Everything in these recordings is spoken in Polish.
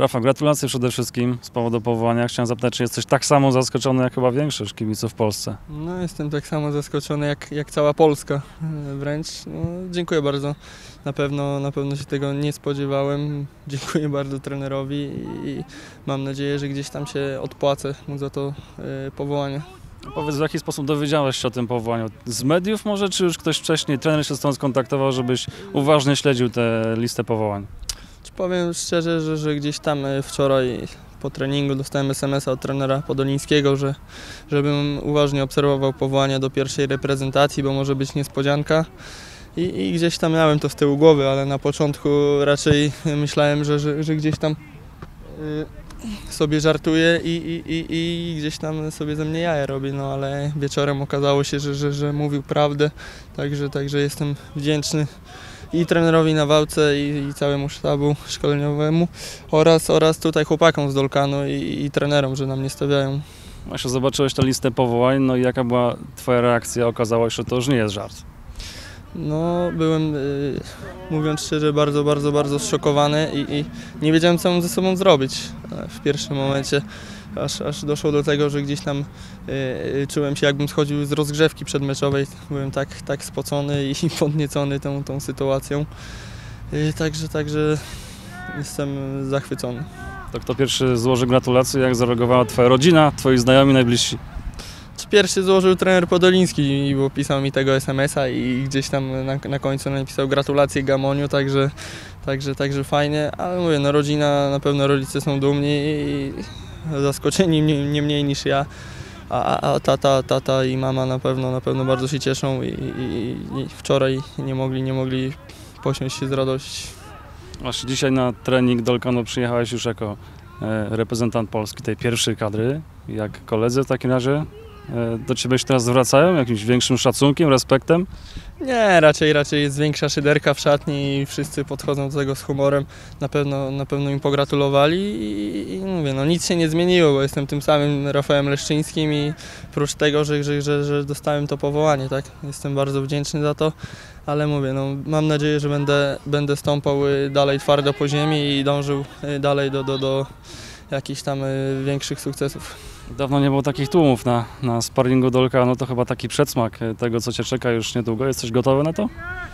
Rafał, gratulacje przede wszystkim z powodu powołania. Chciałem zapytać, czy jesteś tak samo zaskoczony jak chyba większość kibiców w Polsce? No, jestem tak samo zaskoczony jak cała Polska wręcz. No, dziękuję bardzo. Na pewno się tego nie spodziewałem. Dziękuję bardzo trenerowi i mam nadzieję, że gdzieś tam się odpłacę mu za to powołanie. Powiedz, w jaki sposób dowiedziałeś się o tym powołaniu? Z mediów może, czy już ktoś wcześniej, trener się stąd skontaktował, żebyś uważnie śledził tę listę powołań? Powiem szczerze, że gdzieś tam wczoraj po treningu dostałem SMS-a od trenera Podolińskiego, żebym uważnie obserwował powołania do pierwszej reprezentacji, bo może być niespodzianka. I gdzieś tam miałem to z tyłu głowy, ale na początku raczej myślałem, że gdzieś tam sobie żartuje i gdzieś tam sobie ze mnie jaja robi, no ale wieczorem okazało się, że mówił prawdę, także jestem wdzięczny i trenerowi na Wałce i całemu sztabu szkoleniowemu oraz tutaj chłopakom z Dolkanu i trenerom, że nam nie stawiają. Właśnie zobaczyłeś tę listę powołań, no i jaka była twoja reakcja? Okazało się, że to już nie jest żart. No, byłem, mówiąc szczerze, bardzo zszokowany i nie wiedziałem, co mam ze sobą zrobić w pierwszym momencie. Aż doszło do tego, że gdzieś tam czułem się, jakbym schodził z rozgrzewki przedmeczowej. Byłem tak spocony i podniecony tą sytuacją. Także jestem zachwycony. To kto pierwszy złoży gratulacje? Jak zareagowała twoja rodzina, twoi znajomi, najbliżsi? Pierwszy złożył trener Podoliński, bo pisał mi tego SMS-a i gdzieś tam na końcu napisał gratulacje Gamoniu, także fajnie, ale mówię, no rodzina, na pewno rodzice są dumni i zaskoczeni nie mniej niż ja, a tata i mama na pewno bardzo się cieszą i wczoraj nie mogli posiąść się z radości. Właśnie dzisiaj na trening Dolkanu przyjechałeś już jako reprezentant Polski, tej pierwszej kadry. Jak koledzy w takim razie do ciebie się teraz zwracają? Jakimś większym szacunkiem, respektem? Nie, raczej jest większa szyderka w szatni i wszyscy podchodzą do tego z humorem. Na pewno im pogratulowali i mówię, no nic się nie zmieniło, bo jestem tym samym Rafałem Leszczyńskim i prócz tego, że dostałem to powołanie, tak? Jestem bardzo wdzięczny za to, ale mówię, no mam nadzieję, że będę stąpał dalej twardo po ziemi i dążył dalej do jakichś tam większych sukcesów. Dawno nie było takich tłumów na sparringu Dolkanu, to chyba taki przedsmak tego, co cię czeka już niedługo. Jesteś gotowy na to?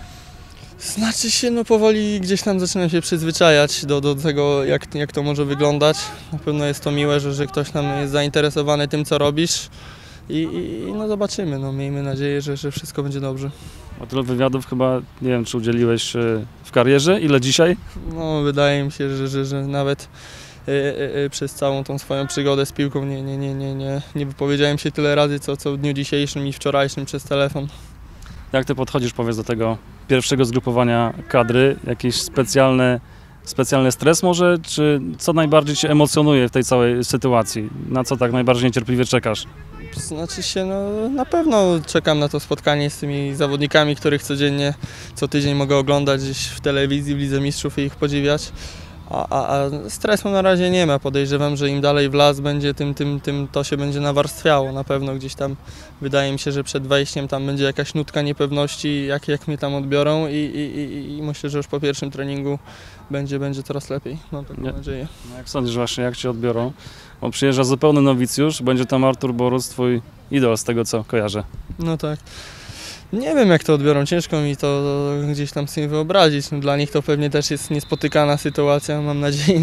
Znaczy się, no powoli gdzieś tam zaczynam się przyzwyczajać do tego, jak to może wyglądać. Na pewno jest to miłe, że ktoś tam jest zainteresowany tym, co robisz i no zobaczymy, no miejmy nadzieję, że wszystko będzie dobrze. O tyle wywiadów chyba, nie wiem, czy udzieliłeś w karierze, ile dzisiaj? No wydaje mi się, że nawet przez całą tą swoją przygodę z piłką nie wypowiedziałem się tyle razy, co w dniu dzisiejszym i wczorajszym przez telefon. Jak ty podchodzisz, powiedz, do tego pierwszego zgrupowania kadry? Jakiś specjalny stres może, czy co najbardziej cię emocjonuje w tej całej sytuacji? Na co tak najbardziej niecierpliwie czekasz? Znaczy się, no na pewno czekam na to spotkanie z tymi zawodnikami, których co tydzień mogę oglądać gdzieś w telewizji, w Lidze Mistrzów i ich podziwiać. A stresu na razie nie ma. Podejrzewam, że im dalej w las będzie, tym to się będzie nawarstwiało. Na pewno gdzieś tam wydaje mi się, że przed wejściem tam będzie jakaś nutka niepewności, jak mnie tam odbiorą i myślę, że już po pierwszym treningu będzie coraz lepiej. Mam taką nadzieję. No jak sądzisz właśnie, jak cię odbiorą? Bo przyjeżdża zupełny nowicjusz, będzie tam Artur Boruc, twój idol z tego, co kojarzę. No tak. Nie wiem, jak to odbiorą, ciężko mi to gdzieś tam sobie wyobrazić. No, dla nich to pewnie też jest niespotykana sytuacja. Mam nadzieję,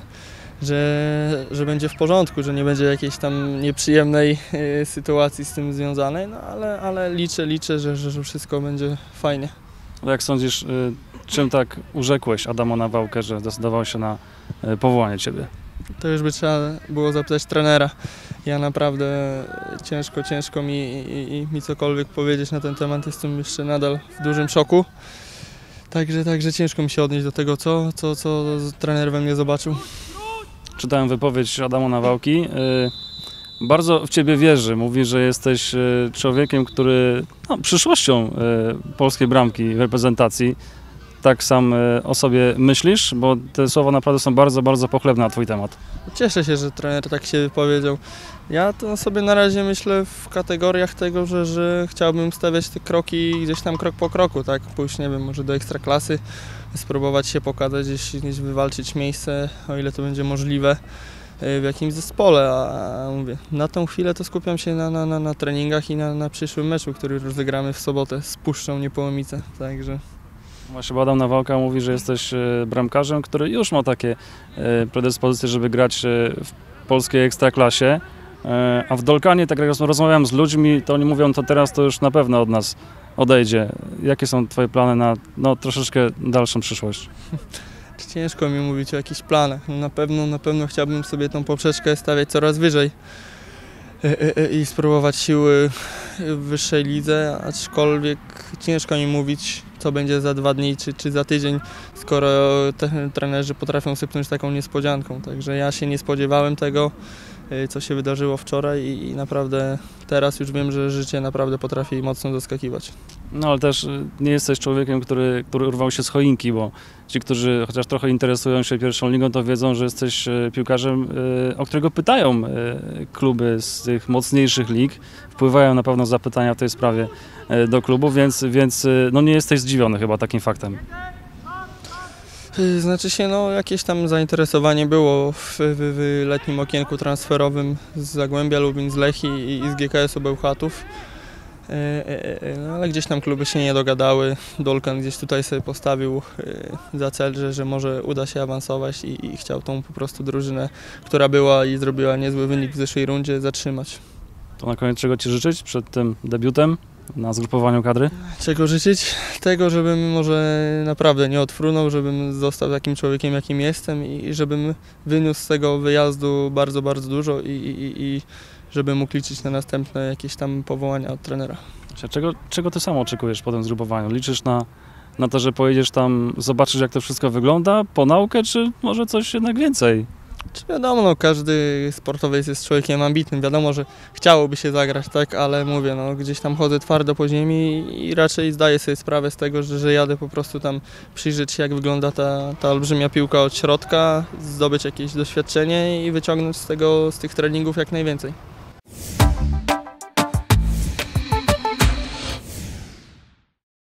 że będzie w porządku, że nie będzie jakiejś tam nieprzyjemnej sytuacji z tym związanej, no ale liczę, że wszystko będzie fajnie. Jak sądzisz, czym tak urzekłeś Adama Nawałkę, że zdecydował się na powołanie ciebie? To już by trzeba było zapytać trenera. Ja naprawdę ciężko mi cokolwiek powiedzieć na ten temat. Jestem jeszcze nadal w dużym szoku. Także ciężko mi się odnieść do tego, co trener we mnie zobaczył. Czytałem wypowiedź Adama Nawałki. Bardzo w ciebie wierzy. Mówi, że jesteś człowiekiem, który przyszłością polskiej bramki w reprezentacji. tak sam o sobie myślisz? Bo te słowa naprawdę są bardzo, bardzo pochlebne na twój temat. Cieszę się, że trener tak się wypowiedział. Ja to sobie na razie myślę w kategoriach tego, że chciałbym stawiać te kroki gdzieś tam krok po kroku, tak? Pójść, nie wiem, może do ekstraklasy, spróbować się pokazać, gdzieś wywalczyć miejsce, o ile to będzie możliwe w jakimś zespole, a mówię, na tą chwilę to skupiam się na treningach i na przyszłym meczu, który rozegramy w sobotę z Puszczą Niepołomice, także... Właśnie Adam Nawałka mówi, że jesteś bramkarzem, który już ma takie predyspozycje, żeby grać w polskiej ekstraklasie, a w Dolkanie, tak jak rozmawiałem z ludźmi, to oni mówią, to teraz to już na pewno od nas odejdzie. Jakie są twoje plany na troszeczkę dalszą przyszłość? Ciężko mi mówić o jakichś planach. Na pewno chciałbym sobie tą poprzeczkę stawiać coraz wyżej i spróbować siły w wyższej lidze, aczkolwiek ciężko mi mówić, co będzie za 2 dni czy za tydzień, skoro trenerzy potrafią sypnąć taką niespodzianką. Także ja się nie spodziewałem tego, co się wydarzyło wczoraj i naprawdę teraz już wiem, że życie naprawdę potrafi mocno zaskakiwać. No ale też nie jesteś człowiekiem, który urwał się z choinki, bo ci, którzy chociaż trochę interesują się pierwszą ligą, to wiedzą, że jesteś piłkarzem, o którego pytają kluby z tych mocniejszych lig. Wpływają na pewno zapytania w tej sprawie do klubu, więc no nie jesteś zdziwiony chyba takim faktem. Znaczy się, no jakieś tam zainteresowanie było w letnim okienku transferowym z Zagłębia Lubin, z Lechii i z GKS-u Bełchatów. No, ale gdzieś tam kluby się nie dogadały. Dolkan gdzieś tutaj sobie postawił za cel, że może uda się awansować i chciał tą po prostu drużynę, która była i zrobiła niezły wynik w zeszłej rundzie, zatrzymać. To na koniec czego ci życzyć przed tym debiutem na zgrupowaniu kadry? Czego życzyć? Tego, żebym może naprawdę nie odfrunął, żebym został takim człowiekiem, jakim jestem i żebym wyniósł z tego wyjazdu bardzo, bardzo dużo i żeby mógł liczyć na następne jakieś tam powołania od trenera. Czego ty sam oczekujesz po tym zgrupowaniu? Liczysz na to, że pojedziesz tam, zobaczysz jak to wszystko wygląda, po naukę, czy może coś jednak więcej? Czy wiadomo, no, każdy sportowiec jest człowiekiem ambitnym, wiadomo, że chciałoby się zagrać, tak, ale mówię, no, gdzieś tam chodzę twardo po ziemi i raczej zdaję sobie sprawę z tego, że jadę po prostu tam przyjrzeć się, jak wygląda ta olbrzymia piłka od środka, zdobyć jakieś doświadczenie i wyciągnąć z tych treningów jak najwięcej.